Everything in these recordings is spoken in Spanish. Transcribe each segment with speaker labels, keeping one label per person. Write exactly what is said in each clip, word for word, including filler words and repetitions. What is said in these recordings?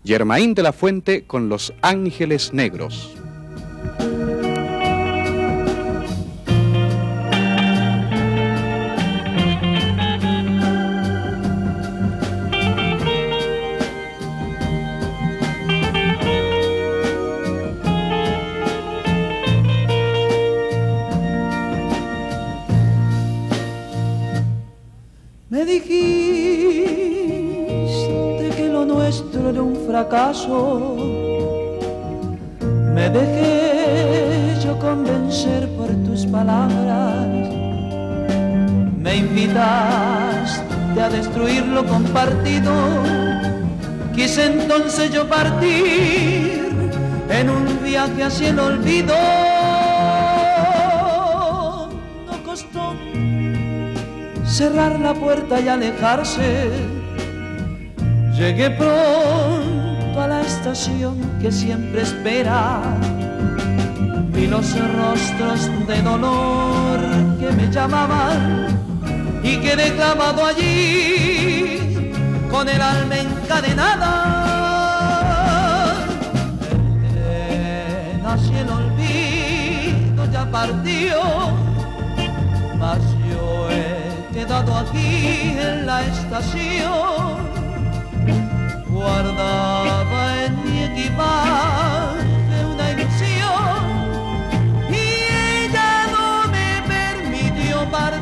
Speaker 1: Germain de la Fuente con Los Ángeles Negros.
Speaker 2: Me dijiste que lo nuestro era un fracaso. Me dejé yo convencer por tus palabras. Me invitaste a destruir lo compartido. Quise entonces yo partir en un viaje hacia el olvido. No costó cerrar la puerta y alejarse. Llegué pronto a la estación que siempre espera. Vi los rostros de dolor que me llamaban y quedé clavado allí con el alma encadenada. El tren hacia el olvido ya partió, mas yo he quedado aquí en la estación, guardaba en mi equipaje una ilusión y ella no me permitió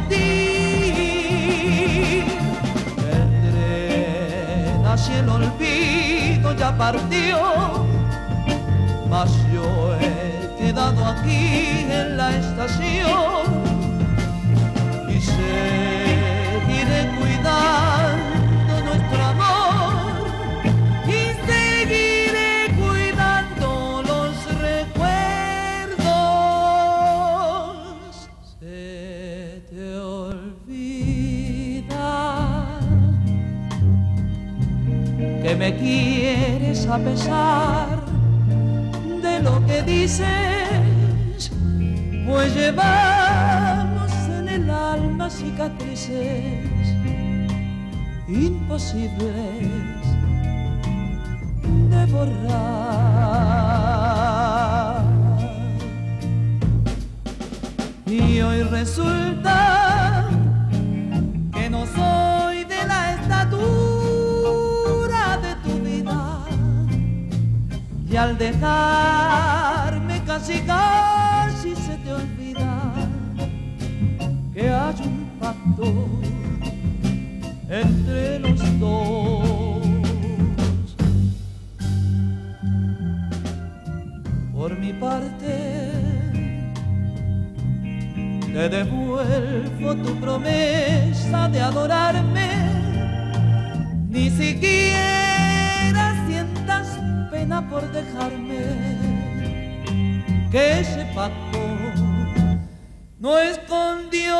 Speaker 2: partir. El tren hacia el olvido ya partió, mas yo he quedado aquí en la estación y seguiré cuidando nuestro amor y seguiré cuidando los recuerdos. Se te olvida que me quieres a pesar de lo que dices, pues llevamos en el alma cicatrices imposibles de borrar. Y hoy resulta que no soy de la estatura de tu vida, y al dejarme casi casi se te olvida que hay un pacto entre los dos. Por mi parte te devuelvo tu promesa de adorarme, ni siquiera sientas pena por dejarme, que ese pacto no es con Dios.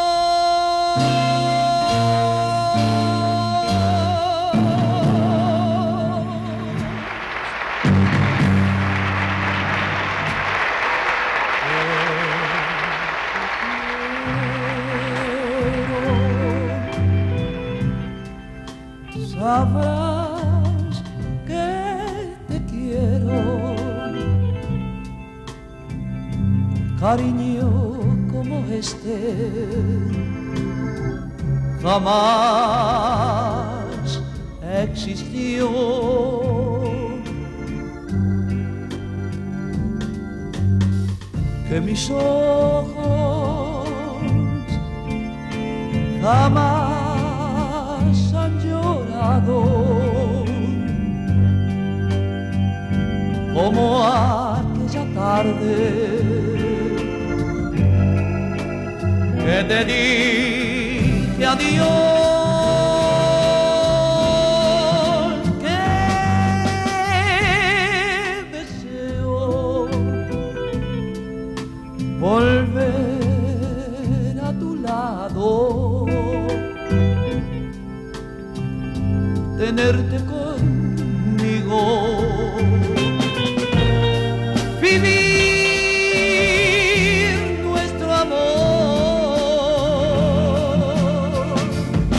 Speaker 2: Sabrás que te quiero, cariño como este jamás existió. Que mis ojos jamás han llorado como aquella tarde que te dije adiós, que deseo volver a tu lado, tenerte conmigo, vivir nuestro amor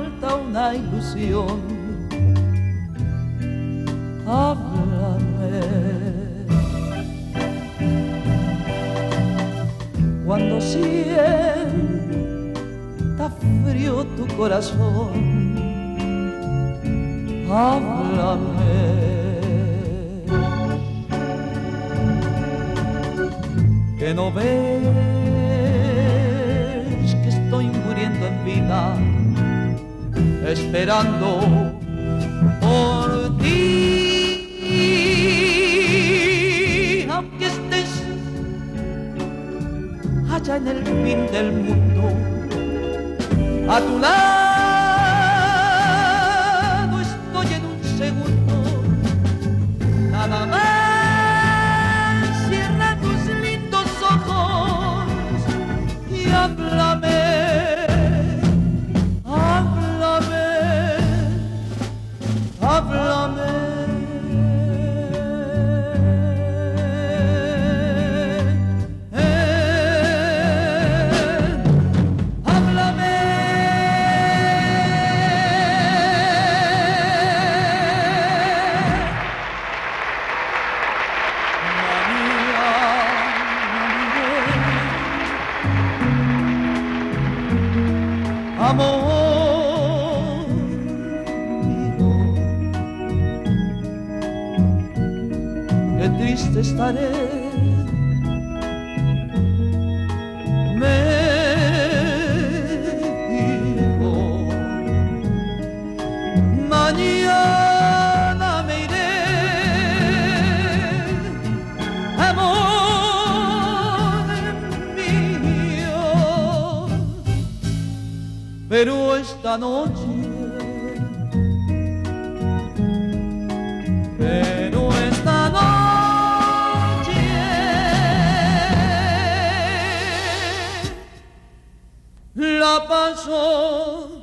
Speaker 2: falta una ilusión. Háblame cuando sienta frío tu corazón. Háblame que no ves que estoy muriendo en vida, esperando por ti, aunque estés allá en el fin del mundo, a tu lado estoy en un segundo, nada más. Háblame, háblame, háblame. Eh, háblame. Amor mío, qué triste estaré, me dijo, mañana me iré, amor mío. Pero esta noche, pero esta noche, la paso